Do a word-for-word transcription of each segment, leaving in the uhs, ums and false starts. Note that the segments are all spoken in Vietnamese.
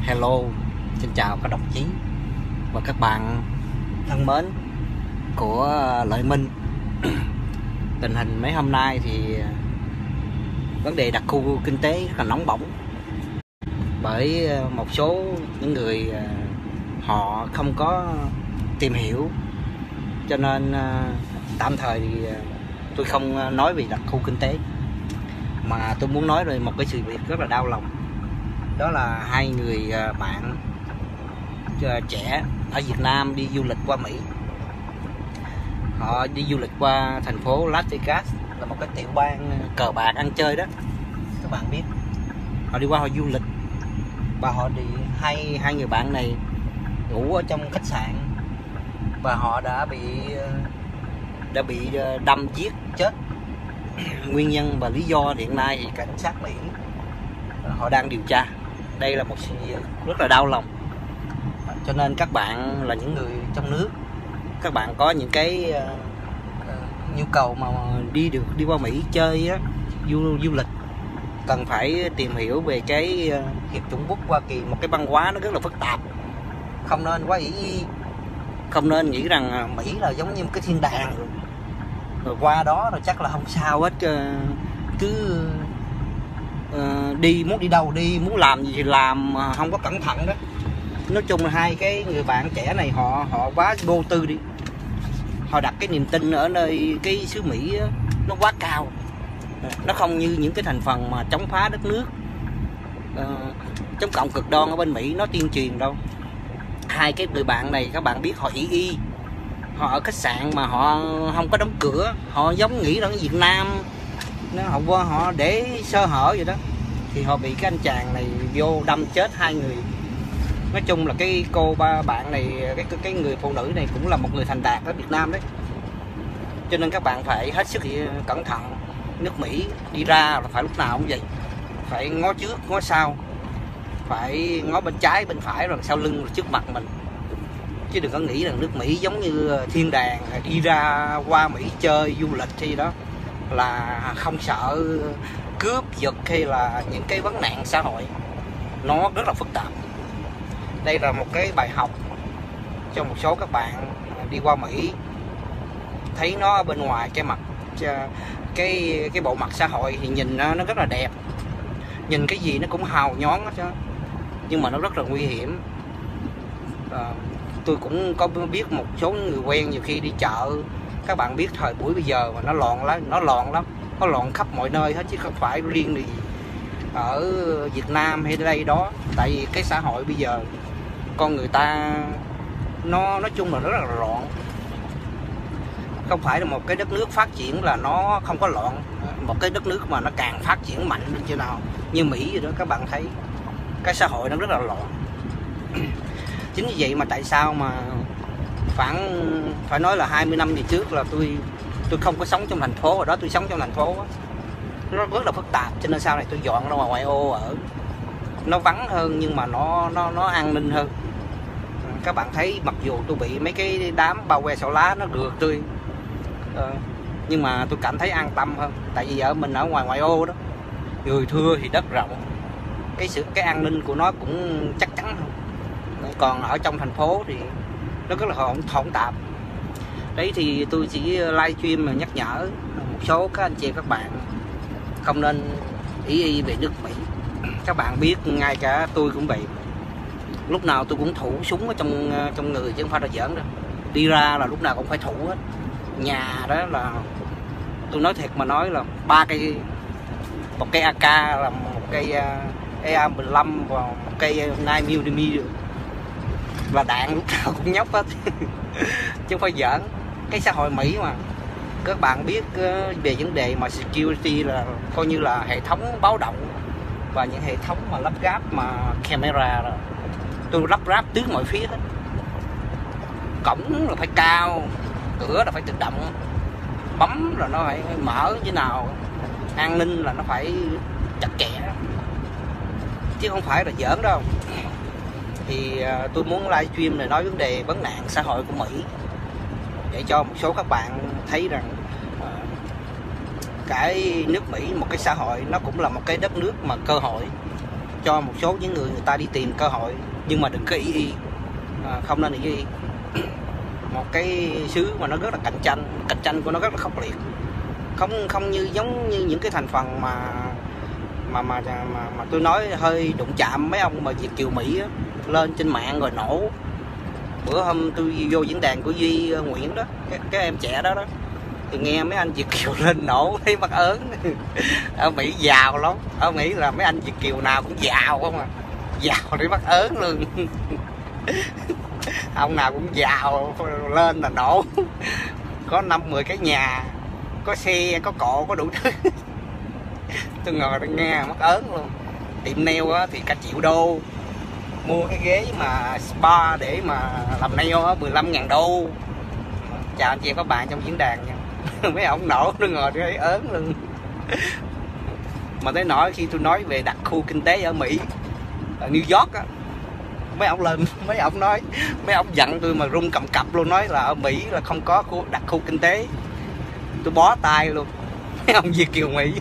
Hello, xin chào các đồng chí và các bạn thân mến của Lợi Minh. Tình hình mấy hôm nay thì vấn đề đặc khu kinh tế rất là nóng bỏng, bởi một số những người họ không có tìm hiểu, cho nên tạm thời thì tôi không nói về đặc khu kinh tế, mà tôi muốn nói về một cái sự việc rất là đau lòng. Đó là hai người bạn trẻ ở Việt Nam đi du lịch qua Mỹ. Họ đi du lịch qua thành phố Las Vegas, là một cái tiểu bang cờ bạc ăn chơi đó, các bạn biết. Họ đi qua họ du lịch và họ đi hai hai người bạn này ngủ ở trong khách sạn, và họ đã bị đã bị đâm giết chết. Nguyên nhân và lý do hiện nay thì cảnh sát Mỹ họ đang điều tra. Đây là một sự việc rất là đau lòng, cho nên các bạn là những người trong nước, các bạn có những cái uh, uh, nhu cầu mà đi được đi qua Mỹ chơi á, du du lịch, cần phải tìm hiểu về cái uh, Hiệp chủng quốc Hoa Kỳ, một cái văn hóa nó rất là phức tạp. Không nên quá ý không nên nghĩ rằng Mỹ là giống như một cái thiên đàng rồi, rồi qua đó rồi chắc là không sao hết, uh, cứ uh, đi muốn đi đâu đi, muốn làm gì thì làm, uh, không có cẩn thận đó. Nói chung là hai cái người bạn trẻ này họ họ quá vô tư đi, họ đặt cái niềm tin ở nơi cái xứ Mỹ đó, nó quá cao, nó không như những cái thành phần mà chống phá đất nước, uh, chống cộng cực đoan ở bên Mỹ nó tuyên truyền đâu. Hai cái người bạn này các bạn biết họ ý y, họ ở khách sạn mà họ không có đóng cửa, họ giống nghĩ là ở Việt Nam nó họ qua họ để sơ hở vậy đó, thì họ bị cái anh chàng này vô đâm chết hai người. Nói chung là cái cô ba bạn này, cái cái người phụ nữ này cũng là một người thành đạt ở Việt Nam đấy, cho nên các bạn phải hết sức cẩn thận. Nước Mỹ đi ra là phải lúc nào cũng vậy, phải ngó trước ngó sau, phải ngó bên trái bên phải rồi sau lưng rồi trước mặt mình, chứ đừng có nghĩ rằng nước Mỹ giống như thiên đàng, đi ra qua Mỹ chơi du lịch thì đó là không sợ cướp giật hay là những cái vấn nạn xã hội. Nó rất là phức tạp. Đây là một cái bài học cho một số các bạn đi qua Mỹ, thấy nó bên ngoài cái mặt cái cái bộ mặt xã hội thì nhìn nó, nó rất là đẹp, nhìn cái gì nó cũng hào nhón hết, nhưng mà nó rất là nguy hiểm. À, tôi cũng có biết một số người quen, nhiều khi đi chợ, các bạn biết thời buổi bây giờ mà nó loạn lắm, nó loạn lắm, nó loạn khắp mọi nơi hết, chứ không phải riêng gì ở Việt Nam hay đây đó. Tại vì cái xã hội bây giờ con người ta nó nói chung là rất là loạn. Không phải là một cái đất nước phát triển là nó không có loạn, một cái đất nước mà nó càng phát triển mạnh lên chỗ nào như Mỹ vậy đó, các bạn thấy cái xã hội nó rất là loạn. Chính vì vậy mà tại sao mà khoảng phải nói là hai mươi năm về trước là tôi tôi không có sống trong thành phố, ở đó tôi sống trong thành phố đó. Nó rất là phức tạp, cho nên sau này tôi dọn ra ngoài ngoại ô ở, nó vắng hơn nhưng mà nó nó nó an ninh hơn. Các bạn thấy mặc dù tôi bị mấy cái đám bao que sổ lá nó rượt tôi, ờ, nhưng mà tôi cảm thấy an tâm hơn, tại vì ở mình ở ngoài ngoại ô đó, người thưa thì đất rộng, cái sự cái an ninh của nó cũng chắc chắn hơn. Còn ở trong thành phố thì nó rất là hỗn hỗn tạp. Đấy thì tôi chỉ livestream mà nhắc nhở một số các anh chị các bạn không nên ý y về nước Mỹ. Các bạn biết ngay cả tôi cũng vậy, lúc nào tôi cũng thủ súng ở trong trong người chứ không phải là giỡn đâu. Đi ra là lúc nào cũng phải thủ hết. Nhà đó là tôi nói thiệt mà nói là ba cây, một cây a ca, là một cây A mười lăm và một cây chín mi li mét là đạn lúc nào cũng nhóc hết. Chứ không phải giỡn. Cái xã hội Mỹ mà các bạn biết về vấn đề mà security là coi như là hệ thống báo động và những hệ thống mà lắp ráp mà camera rồi tôi lắp ráp tứ mọi phía hết. Cổng là phải cao, cửa là phải tự động, bấm là nó phải mở như nào, an ninh là nó phải chặt chẽ, chứ không phải là giỡn đâu. Thì uh, tôi muốn livestream để nói vấn đề vấn nạn xã hội của Mỹ, để cho một số các bạn thấy rằng uh, cái nước Mỹ, một cái xã hội, nó cũng là một cái đất nước mà cơ hội. cho một số những người người ta đi tìm cơ hội, nhưng mà đừng có ý y, à, không nên ý y. Một cái xứ mà nó rất là cạnh tranh, cạnh tranh của nó rất là khốc liệt, không không như giống như những cái thành phần mà mà mà mà, mà tôi nói hơi đụng chạm mấy ông mà Việt kiều Mỹ á, lên trên mạng rồi nổ. Bữa hôm tôi vô diễn đàn của Duy Nguyễn đó, cái, cái em trẻ đó đó, thì nghe mấy anh Việt kiều lên nổ thấy mắc ớn. Ở Mỹ giàu lắm, ở Mỹ là mấy anh Việt kiều nào cũng giàu không à, giàu để mắc ớn luôn. Ông nào cũng giàu, lên là nổ. Có năm mười cái nhà, có xe, có cộ, có đủ thứ. Tôi ngồi tôi nghe mắc ớn luôn. Tiệm nail á thì cả triệu đô, mua cái ghế mà spa để mà làm nail á mười lăm ngàn đô. Chào anh chị em các bạn trong diễn đàn nha. Mấy ông nổ tôi ngồi tôi thấy ớn luôn. Mà tới nỗi khi tôi nói về đặc khu kinh tế ở Mỹ, ở New York á, mấy ông lên, mấy ông nói, mấy ông giận tôi mà run cầm cập luôn, nói là ở Mỹ là không có khu, đặc khu kinh tế. Tôi bó tay luôn. Mấy ông Việt kiều Mỹ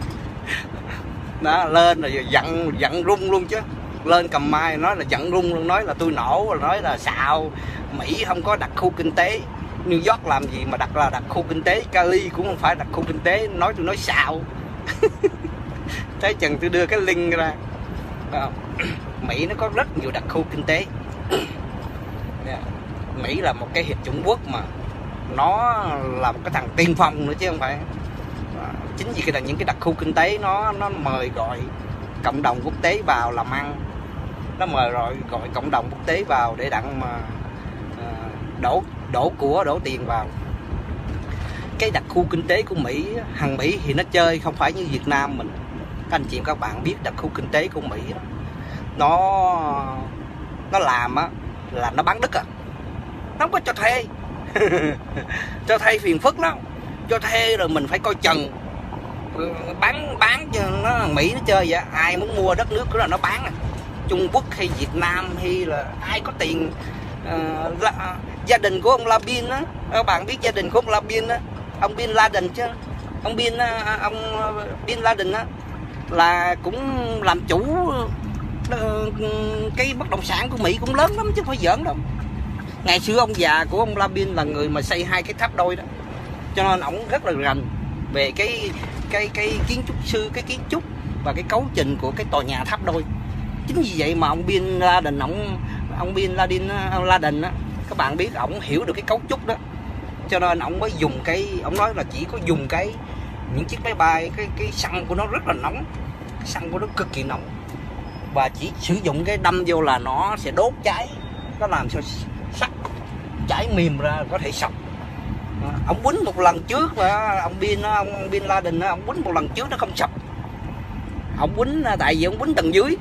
đó lên rồi giận giận run luôn chứ, lên cầm mai nói là giận run luôn, nói là tôi nổ, nói là xạo, Mỹ không có đặc khu kinh tế, New York làm gì mà đặt là đặc khu kinh tế, Cali cũng không phải đặc khu kinh tế, nói tôi nói xạo. Thế chừng tôi đưa cái link ra. Mỹ nó có rất nhiều đặc khu kinh tế. Mỹ là một cái hiệp chủng quốc mà nó là một cái thằng tiên phong nữa chứ không phải. Chính vì cái là những cái đặc khu kinh tế nó nó mời gọi cộng đồng quốc tế vào làm ăn, nó mời gọi gọi cộng đồng quốc tế vào để đặng mà đổ đổ của đổ tiền vào. Cái đặc khu kinh tế của Mỹ, hàng Mỹ thì nó chơi không phải như Việt Nam mình. Các anh chị các bạn biết đặc khu kinh tế của Mỹ đó, nó nó làm á là nó bán đất à, nó không có cho thuê. Cho thuê phiền phức lắm, cho thuê rồi mình phải coi chừng, bán bán cho nó. Mỹ nó chơi vậy, ai muốn mua đất nước đó là nó bán à. Trung Quốc hay Việt Nam hay là ai có tiền. Uh, là, gia đình của ông Labin á, các bạn biết gia đình của ông Labin á, ông Bin Laden chứ, ông Bin ông Bin Laden á là cũng làm chủ cái bất động sản của Mỹ cũng lớn lắm chứ không phải giỡn đâu. Ngày xưa ông già của ông Labin là người mà xây hai cái tháp đôi đó, cho nên ổng rất là rành về cái cái cái kiến trúc sư, cái kiến trúc và cái cấu trình của cái tòa nhà tháp đôi. Chính vì vậy mà ông Bin Laden, ông ông Bin Laden, ông Laden á, các bạn biết ổng hiểu được cái cấu trúc đó, cho nên ổng mới dùng cái, ổng nói là chỉ có dùng cái những chiếc máy bay, cái cái xăng của nó rất là nóng, xăng của nó cực kỳ nóng, và chỉ sử dụng cái đâm vô là nó sẽ đốt cháy, nó làm cho sắt chảy mềm ra có thể sọc. Ông quýnh một lần trước mà ông Bin ông Bin Laden ông quýnh một lần trước nó không sập. Ông quýnh tại vì ông quýnh tầng dưới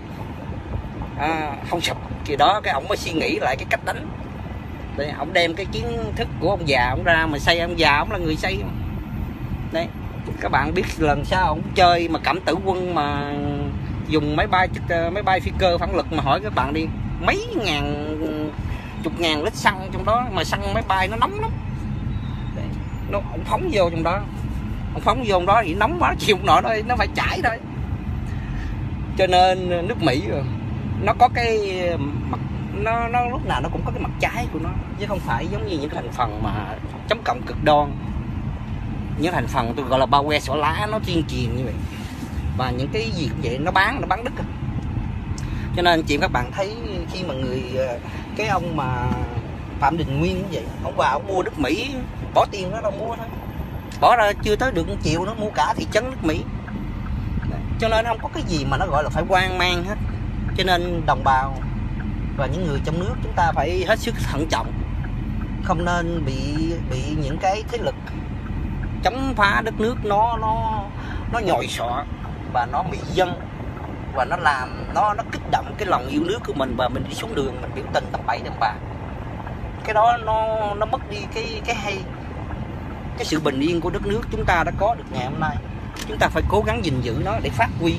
à, không sập, thì đó cái ông mới suy nghĩ lại cái cách đánh. Đây, ông đem cái kiến thức của ông già ông ra mà xây, ông già ông là người xây. Đấy, các bạn biết lần sau ông chơi mà Cảm Tử Quân mà dùng máy bay máy bay phi cơ phản lực mà hỏi các bạn đi, mấy ngàn chục ngàn lít xăng trong đó, mà xăng máy bay nó nóng lắm. Đấy, nó ông phóng vô trong đó, ông phóng vô trong đó thì nóng quá chịu không nổi thôi, nó phải chảy thôi. Cho nên nước Mỹ nó có cái mặt, nó nó lúc nào nó cũng có cái mặt trái của nó, chứ không phải giống như những thành phần mà chống cộng cực đoan, những thành phần tôi gọi là bao que xỏ lá, nó tuyên truyền như vậy. Và những cái gì cũng vậy, nó bán nó bán đứt. Cho nên chị các bạn thấy khi mà người cái ông mà Phạm Đình Nguyên cũng vậy, ông vào ông mua đất Mỹ, bỏ tiền đó đâu mua thôi, bỏ ra chưa tới được một triệu nó mua cả thị trấn nước Mỹ. Cho nên không có cái gì mà nó gọi là phải hoang mang hết. Cho nên đồng bào và những người trong nước chúng ta phải hết sức thận trọng, không nên bị bị những cái thế lực chống phá đất nước nó nó nó nhồi sọ và nó bị dân, và nó làm nó nó kích động cái lòng yêu nước của mình, và mình đi xuống đường mình biểu tình tầm bậy tầm bạ. Cái đó nó nó mất đi cái cái hay, cái sự bình yên của đất nước chúng ta đã có được ngày hôm nay. Chúng ta phải cố gắng gìn giữ nó để phát huy,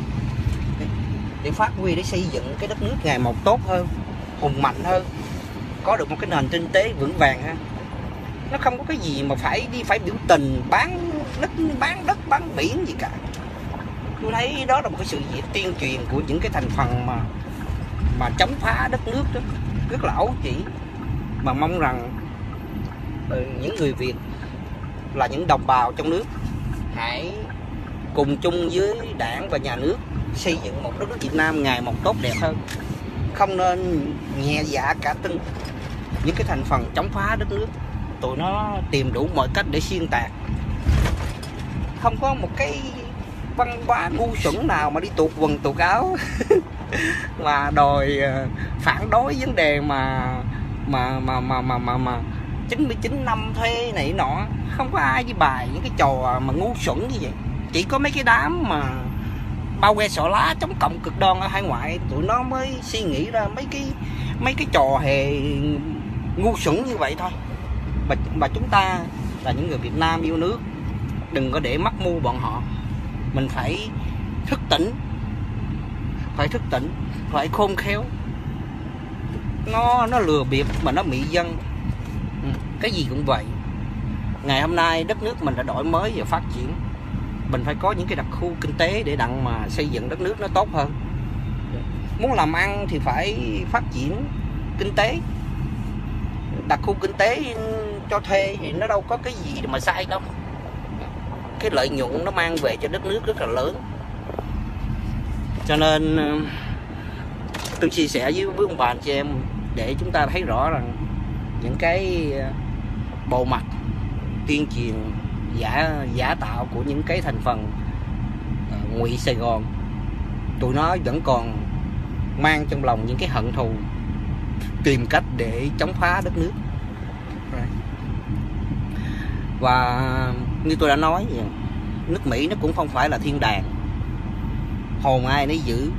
để phát huy để xây dựng cái đất nước ngày một tốt hơn, hùng mạnh hơn, có được một cái nền kinh tế vững vàng ha. Nó không có cái gì mà phải đi phải biểu tình bán đất, bán đất bán biển gì cả. Tôi thấy đó là một cái sự việc tuyên truyền của những cái thành phần mà mà chống phá đất nước đó, rất là ấu trĩ. Mà mong rằng những người Việt là những đồng bào trong nước hãy cùng chung với đảng và nhà nước xây dựng một đất nước Việt Nam ngày một tốt đẹp hơn. Không nên nhẹ dạ cả tin những cái thành phần chống phá đất nước. Tụi nó tìm đủ mọi cách để xuyên tạc. Không có một cái văn hóa ngu xuẩn nào mà đi tuột quần tuột áo mà đòi phản đối vấn đề mà mà mà mà mà mà, mà chín mươi chín năm thuê này nọ. Không có ai đi bài những cái trò mà ngu xuẩn như vậy. Chỉ có mấy cái đám mà bao que sọ lá chống cộng cực đoan ở hải ngoại, tụi nó mới suy nghĩ ra mấy cái mấy cái trò hề ngu xuẩn như vậy thôi. Mà, mà chúng ta là những người Việt Nam yêu nước, đừng có để mắc mưu bọn họ. Mình phải thức tỉnh, phải thức tỉnh, phải khôn khéo. Nó nó lừa bịp mà nó mị dân. Cái gì cũng vậy. Ngày hôm nay đất nước mình đã đổi mới và phát triển. Mình phải có những cái đặc khu kinh tế để đặng mà xây dựng đất nước nó tốt hơn. Muốn làm ăn thì phải phát triển kinh tế. Đặc khu kinh tế cho thuê thì nó đâu có cái gì mà sai đâu. Cái lợi nhuận nó mang về cho đất nước rất là lớn. Cho nên tôi chia sẻ với với ông bà anh chị em để chúng ta thấy rõ rằng những cái bộ mặt tuyên truyền giả giả tạo của những cái thành phần uh, ngụy Sài Gòn, tụi nó vẫn còn mang trong lòng những cái hận thù, tìm cách để chống phá đất nước. Và như tôi đã nói, nước Mỹ nó cũng không phải là thiên đàng, hồn ai nấy giữ.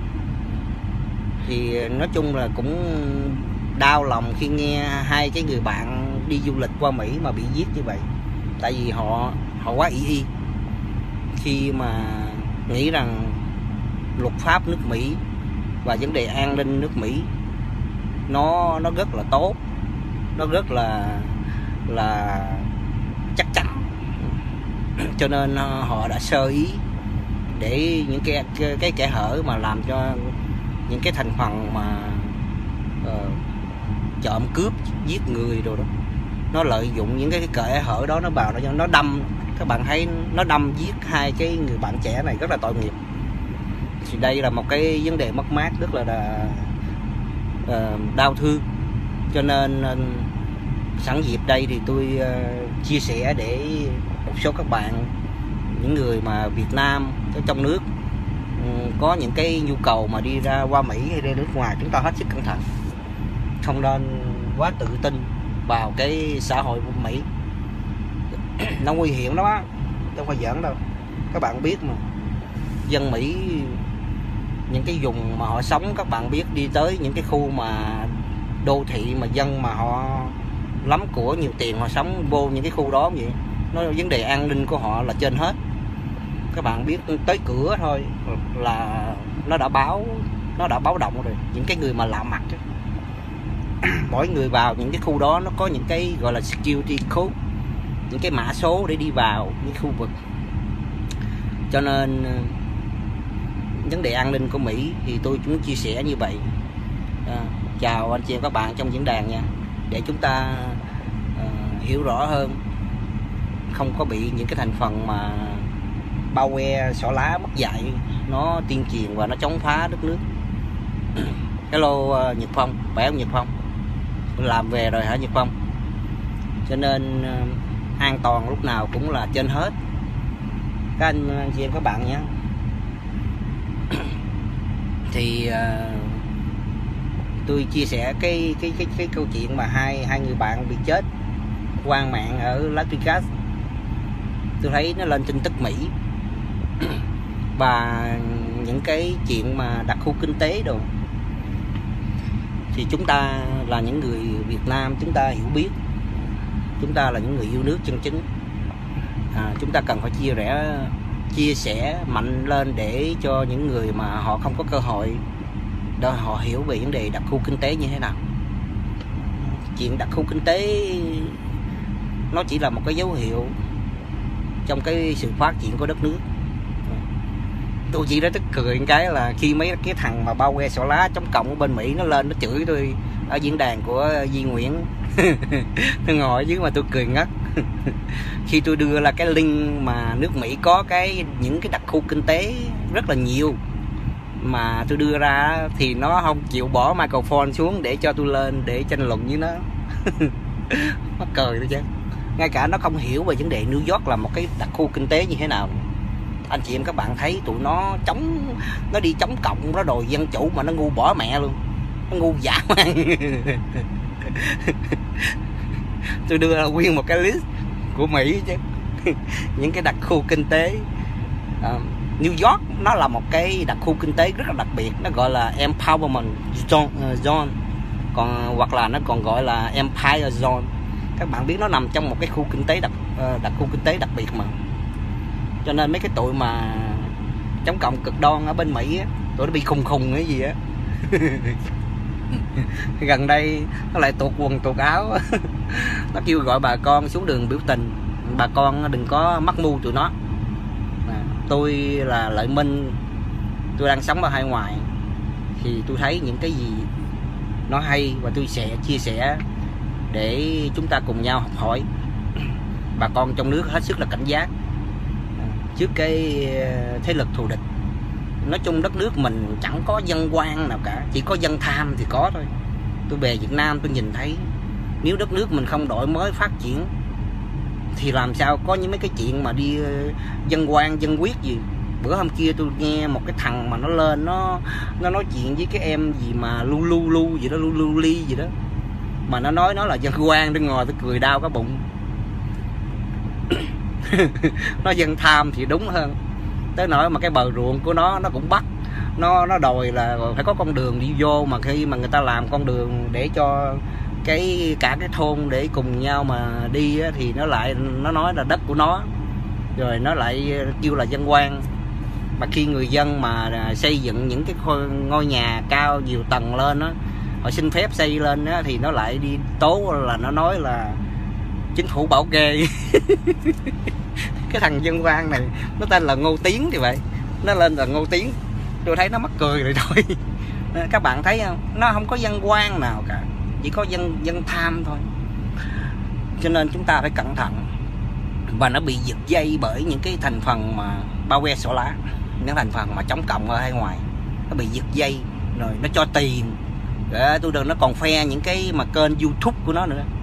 Thì nói chung là cũng đau lòng khi nghe hai cái người bạn đi du lịch qua Mỹ mà bị giết như vậy. Tại vì họ họ quá ý y khi mà nghĩ rằng luật pháp nước Mỹ và vấn đề an ninh nước Mỹ nó nó rất là tốt, nó rất là là chắc chắn. Cho nên họ đã sơ ý để những cái cái, cái kẽ hở mà làm cho những cái thành phần mà uh, trộm cướp giết người rồi đó, nó lợi dụng những cái kẽ hở đó, nó vào nó nó đâm. Các bạn thấy nó đâm giết hai cái người bạn trẻ này rất là tội nghiệp. Thì đây là một cái vấn đề mất mát rất là, là uh, đau thương. Cho nên uh, sẵn dịp đây thì tôi uh, chia sẻ để một số các bạn, những người mà Việt Nam ở trong nước um, có những cái nhu cầu mà đi ra qua Mỹ hay ra nước ngoài, chúng ta hết sức cẩn thận, không nên quá tự tin vào cái xã hội của Mỹ. Nó nguy hiểm đó, không phải giỡn đâu. Các bạn biết mà, dân Mỹ những cái vùng mà họ sống, các bạn biết đi tới những cái khu mà đô thị mà dân mà họ lắm của nhiều tiền, họ sống vô những cái khu đó vậy, nó vấn đề an ninh của họ là trên hết. Các bạn biết tới cửa thôi là nó đã báo nó đã báo động rồi. Những cái người mà lạ mặt ấy. Mỗi người vào những cái khu đó nó có những cái gọi là security code, những cái mã số để đi vào những khu vực. Cho nên vấn đề an ninh của Mỹ thì tôi cũng chia sẻ như vậy. À, chào anh chị em các bạn trong diễn đàn nha, để chúng ta uh, hiểu rõ hơn, không có bị những cái thành phần mà bao que xỏ lá mất dạy nó tuyên truyền và nó chống phá đất nước. Hello uh, Nhật Phong, khỏe không Nhật Phong? Làm về rồi hả Nhật Phong? Cho nên uh, an toàn lúc nào cũng là trên hết các anh, anh chị em các bạn nhé. Thì uh, tôi chia sẻ cái cái cái cái câu chuyện mà hai hai người bạn bị chết quan mạng ở Las Vegas. Tôi thấy nó lên tin tức Mỹ và những cái chuyện mà đặc khu kinh tế đồ. Thì chúng ta là những người Việt Nam, chúng ta hiểu biết, chúng ta là những người yêu nước chân chính. À, chúng ta cần phải chia rẽ chia sẻ mạnh lên để cho những người mà họ không có cơ hội để họ hiểu về vấn đề đặc khu kinh tế như thế nào. Chuyện đặc khu kinh tế nó chỉ là một cái dấu hiệu trong cái sự phát triển của đất nước. Tôi chỉ đã tức cười một cái là khi mấy cái thằng mà bao que xỏ lá chống cộng ở bên Mỹ nó lên nó chửi tôi ở diễn đàn của Duy Nguyễn. Tôi ngồi chứ mà tôi cười ngất. Khi tôi đưa ra cái link mà nước Mỹ có cái những cái đặc khu kinh tế rất là nhiều mà tôi đưa ra thì nó không chịu bỏ microphone xuống để cho tôi lên để tranh luận với nó. Mắc cười thôi chứ. Ngay cả nó không hiểu về vấn đề New York là một cái đặc khu kinh tế như thế nào. Anh chị em các bạn thấy tụi nó chống, nó đi chống cộng, nó đòi dân chủ mà nó ngu bỏ mẹ luôn, nó ngu dã man. Tôi đưa ra nguyên một cái list của Mỹ chứ. Những cái đặc khu kinh tế. uh, New York nó là một cái đặc khu kinh tế rất là đặc biệt, nó gọi là Empowerment Zone, còn hoặc là nó còn gọi là Empire Zone. Các bạn biết nó nằm trong một cái khu kinh tế đặc đặc khu kinh tế đặc biệt mà, cho nên mấy cái tụi mà chống cộng cực đoan ở bên Mỹ á, tụi nó bị khùng khùng cái gì á. Gần đây nó lại tuột quần tuột áo. Nó kêu gọi bà con xuống đường biểu tình, bà con đừng có mắc mưu tụi nó. À, tôi là Lợi Minh, tôi đang sống ở hải ngoại thì tôi thấy những cái gì nó hay và tôi sẽ chia sẻ để chúng ta cùng nhau học hỏi. Bà con trong nước hết sức là cảnh giác trước cái thế lực thù địch. Nói chung đất nước mình chẳng có dân quan nào cả, chỉ có dân tham thì có thôi. Tôi về Việt Nam tôi nhìn thấy nếu đất nước mình không đổi mới phát triển thì làm sao có những mấy cái chuyện mà đi dân quan dân quyết gì. Bữa hôm kia tôi nghe một cái thằng mà nó lên nó nó nói chuyện với cái em gì mà lu lu lu gì đó, lu lu ly gì đó, mà nó nói nó là dân quan, tôi ngồi tôi cười đau cái bụng. Nó dân tham thì đúng hơn. Tới nỗi mà cái bờ ruộng của nó nó cũng bắt nó nó đòi là phải có con đường đi vô, mà khi mà người ta làm con đường để cho cái cả cái thôn để cùng nhau mà đi á, thì nó lại nó nói là đất của nó, rồi nó lại kêu là dân quan. Mà khi người dân mà xây dựng những cái ngôi nhà cao nhiều tầng lên á, họ xin phép xây lên á, thì nó lại đi tố là nó nói là chính phủ bảo kê. Cái thằng dân quan này nó tên là Ngô Tiến thì vậy, nó lên là Ngô Tiến. Tôi thấy nó mắc cười rồi thôi. Các bạn thấy không, nó không có dân quan nào cả, chỉ có dân dân tham thôi. Cho nên chúng ta phải cẩn thận. Và nó bị giật dây bởi những cái thành phần mà bao que xỏ lá, những thành phần mà chống cộng ở hải ngoại, nó bị giật dây rồi nó cho tiền. Để tôi đừng nó còn phe những cái mà kênh YouTube của nó nữa.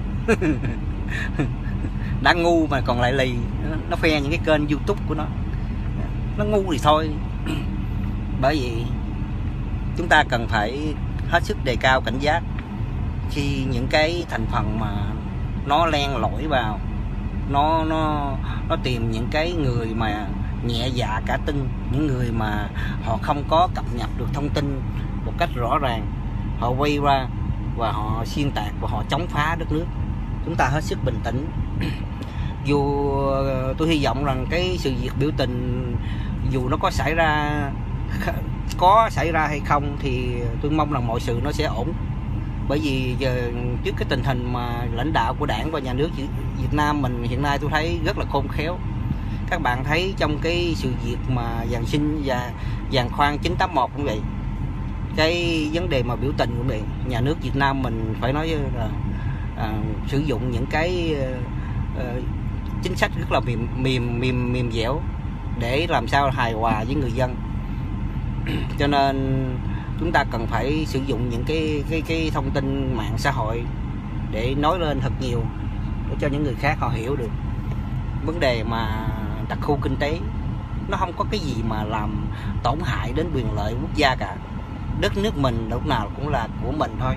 Đã ngu mà còn lại lì, nó phe những cái kênh YouTube của nó. Nó ngu thì thôi. Bởi vì chúng ta cần phải hết sức đề cao cảnh giác khi những cái thành phần mà nó len lỏi vào, nó nó nó tìm những cái người mà nhẹ dạ cả tin, những người mà họ không có cập nhật được thông tin một cách rõ ràng, họ quay ra và họ xuyên tạc và họ chống phá đất nước. Chúng ta hết sức bình tĩnh. Dù tôi hy vọng rằng cái sự việc biểu tình dù nó có xảy ra có xảy ra hay không thì tôi mong rằng mọi sự nó sẽ ổn. Bởi vì giờ trước cái tình hình mà lãnh đạo của Đảng và Nhà nước Việt Nam mình hiện nay tôi thấy rất là khôn khéo. Các bạn thấy trong cái sự việc mà Giàng Sinh và Giàng Khoan chín tám một cũng vậy, cái vấn đề mà biểu tình cũng vậy, nhà nước Việt Nam mình phải nói là à, sử dụng những cái à, chính sách rất là mềm mềm mềm mềm dẻo để làm sao hài hòa với người dân. Cho nên chúng ta cần phải sử dụng những cái cái cái thông tin mạng xã hội để nói lên thật nhiều để cho những người khác họ hiểu được vấn đề mà đặc khu kinh tế nó không có cái gì mà làm tổn hại đến quyền lợi quốc gia cả. Đất nước mình lúc nào cũng là của mình thôi.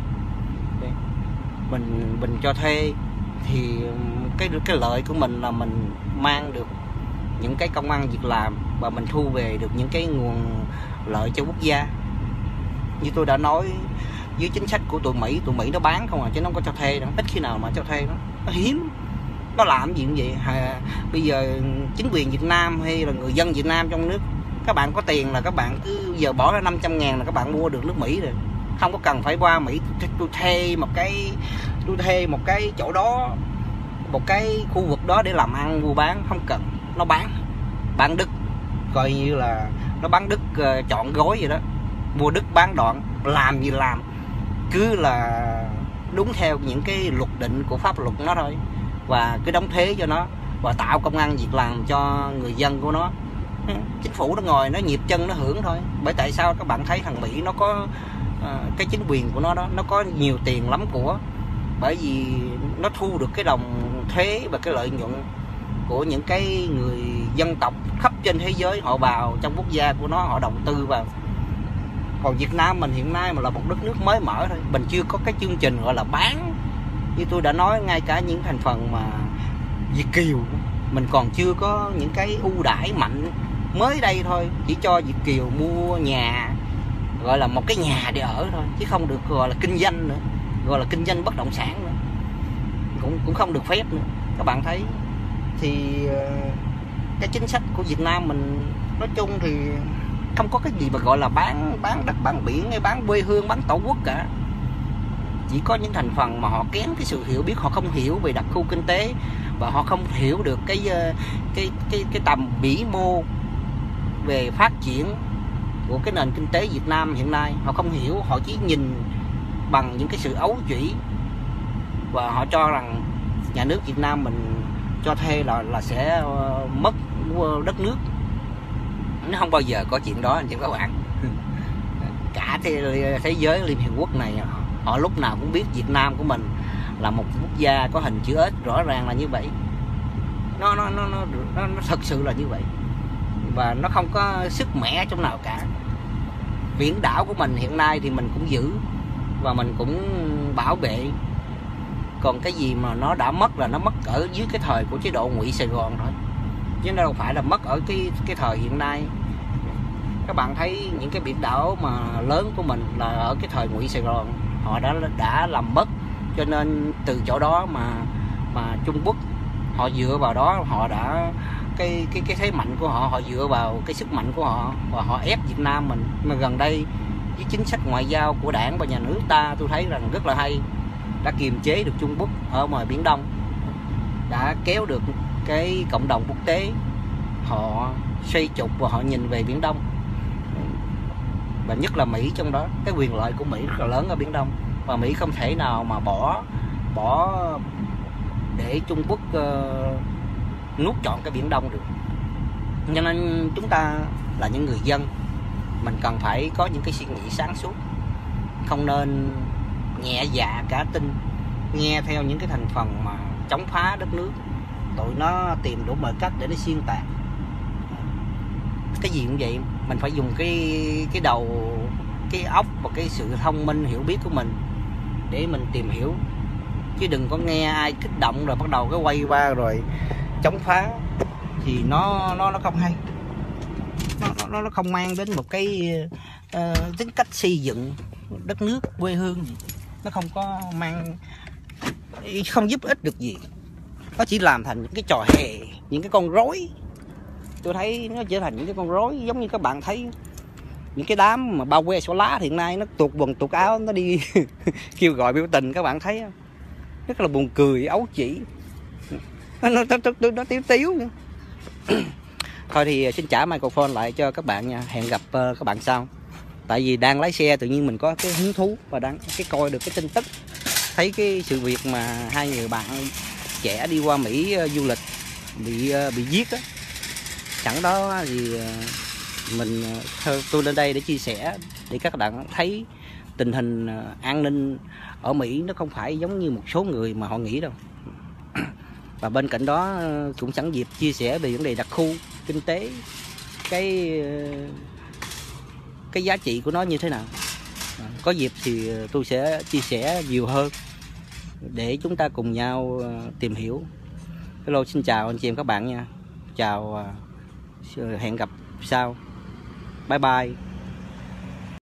Mình mình cho thuê thì cái cái lợi của mình là mình mang được những cái công ăn việc làm và mình thu về được những cái nguồn lợi cho quốc gia. Như tôi đã nói, dưới chính sách của tụi Mỹ, tụi Mỹ nó bán không à, chứ nó không có cho thuê, nó ít khi nào mà cho thuê. Nó, nó hiếm. Nó làm gì cũng vậy. À, bây giờ chính quyền Việt Nam hay là người dân Việt Nam trong nước, các bạn có tiền là các bạn cứ giờ bỏ ra năm trăm ngàn là các bạn mua được nước Mỹ rồi. Không có cần phải qua Mỹ tôi thuê một cái tôi thuê một cái chỗ đó, một cái khu vực đó để làm ăn mua bán, không cần. Nó bán bán đứt coi như là nó bán đứt uh, chọn gói vậy đó, mua đứt bán đoạn, làm gì làm cứ là đúng theo những cái luật định của pháp luật nó thôi, và cứ đóng thuế cho nó và tạo công ăn việc làm cho người dân của nó. Chính phủ nó ngồi nó nhịp chân nó hưởng thôi. Bởi tại sao các bạn thấy thằng Mỹ nó có uh, cái chính quyền của nó đó, nó có nhiều tiền lắm của, bởi vì nó thu được cái đồng thuế và cái lợi nhuận của những cái người dân tộc khắp trên thế giới, họ vào trong quốc gia của nó, họ đầu tư vào. Còn Việt Nam mình hiện nay mà là một đất nước mới mở thôi, mình chưa có cái chương trình gọi là bán. Như tôi đã nói, ngay cả những thành phần mà Việt kiều mình còn chưa có những cái ưu đãi mạnh. Mới đây thôi, chỉ cho Việt kiều mua nhà, gọi là một cái nhà để ở thôi, chứ không được gọi là kinh doanh nữa, gọi là kinh doanh bất động sản nữa, cũng cũng không được phép nữa. Các bạn thấy thì cái chính sách của Việt Nam mình nói chung thì không có cái gì mà gọi là bán bán đất bán biển hay bán quê hương, bán tổ quốc cả. Chỉ có những thành phần mà họ kém cái sự hiểu biết, họ không hiểu về đặc khu kinh tế và họ không hiểu được cái cái cái cái tầm vĩ mô về phát triển của cái nền kinh tế Việt Nam hiện nay. Họ không hiểu, họ chỉ nhìn bằng những cái sự ấu trĩ và họ cho rằng nhà nước Việt Nam mình cho thuê là là sẽ mất đất nước. Nó không bao giờ có chuyện đó anh chị các bạn. Cả thế, thế giới Liên Hiệp Quốc này họ lúc nào cũng biết Việt Nam của mình là một quốc gia có hình chữ S, rõ ràng là như vậy. Nó nó nó nó, nó, nó thật sự là như vậy, và nó không có sức mẻ trong nào cả. Biển đảo của mình hiện nay thì mình cũng giữ và mình cũng bảo vệ. Còn cái gì mà nó đã mất là nó mất ở dưới cái thời của chế độ Ngụy Sài Gòn thôi, chứ nó đâu phải là mất ở cái cái thời hiện nay. Các bạn thấy những cái biển đảo mà lớn của mình là ở cái thời Ngụy Sài Gòn họ đã đã làm mất, cho nên từ chỗ đó mà mà Trung Quốc họ dựa vào đó, họ đã cái cái cái thế mạnh của họ, họ dựa vào cái sức mạnh của họ và họ ép Việt Nam mình. Mà gần đây với chính sách ngoại giao của đảng và nhà nước ta, tôi thấy rằng rất là hay, đã kiềm chế được Trung Quốc ở ngoài Biển Đông, đã kéo được cái cộng đồng quốc tế họ xoay trục và họ nhìn về Biển Đông, và nhất là Mỹ trong đó. Cái quyền lợi của Mỹ rất là lớn ở Biển Đông, và Mỹ không thể nào mà bỏ bỏ để Trung Quốc uh, nuốt trọn cái Biển Đông được. Cho nên chúng ta là những người dân, mình cần phải có những cái suy nghĩ sáng suốt, không nên nhẹ dạ cả tin, nghe theo những cái thành phần mà chống phá đất nước. Tụi nó tìm đủ mọi cách để nó xuyên tạc. Cái gì cũng vậy, mình phải dùng cái cái đầu, cái óc và cái sự thông minh hiểu biết của mình để mình tìm hiểu, chứ đừng có nghe ai kích động rồi bắt đầu cái quay qua rồi chống phá, thì nó nó nó không hay, nó nó nó không mang đến một cái uh, tính cách xây dựng đất nước quê hương gì. Nó không có mang, không giúp ích được gì, nó chỉ làm thành những cái trò hề, những cái con rối. Tôi thấy nó trở thành những cái con rối, giống như các bạn thấy những cái đám mà bao que xỏ lá hiện nay nó tuột quần tuột áo, nó đi kêu gọi biểu tình, các bạn thấy không? Rất là buồn cười, ấu chỉ, nó nó nó, nó, nó tiếu tiếu nữa. Thôi thì xin trả microphone lại cho các bạn nha, hẹn gặp uh, các bạn sau. Tại vì đang lái xe tự nhiên mình có cái hứng thú và đang cái coi được cái tin tức, thấy cái sự việc mà hai người bạn trẻ đi qua Mỹ uh, du lịch bị uh, bị giết á. Chẳng đó thì uh, mình uh, tôi lên đây để chia sẻ để các bạn thấy tình hình uh, an ninh ở Mỹ nó không phải giống như một số người mà họ nghĩ đâu. Và bên cạnh đó uh, cũng sẵn dịp chia sẻ về vấn đề đặc khu kinh tế, cái uh, cái giá trị của nó như thế nào. Có dịp thì tôi sẽ chia sẻ nhiều hơn để chúng ta cùng nhau tìm hiểu. Hello, xin chào anh chị em các bạn nha. Chào, hẹn gặp sau. Bye bye.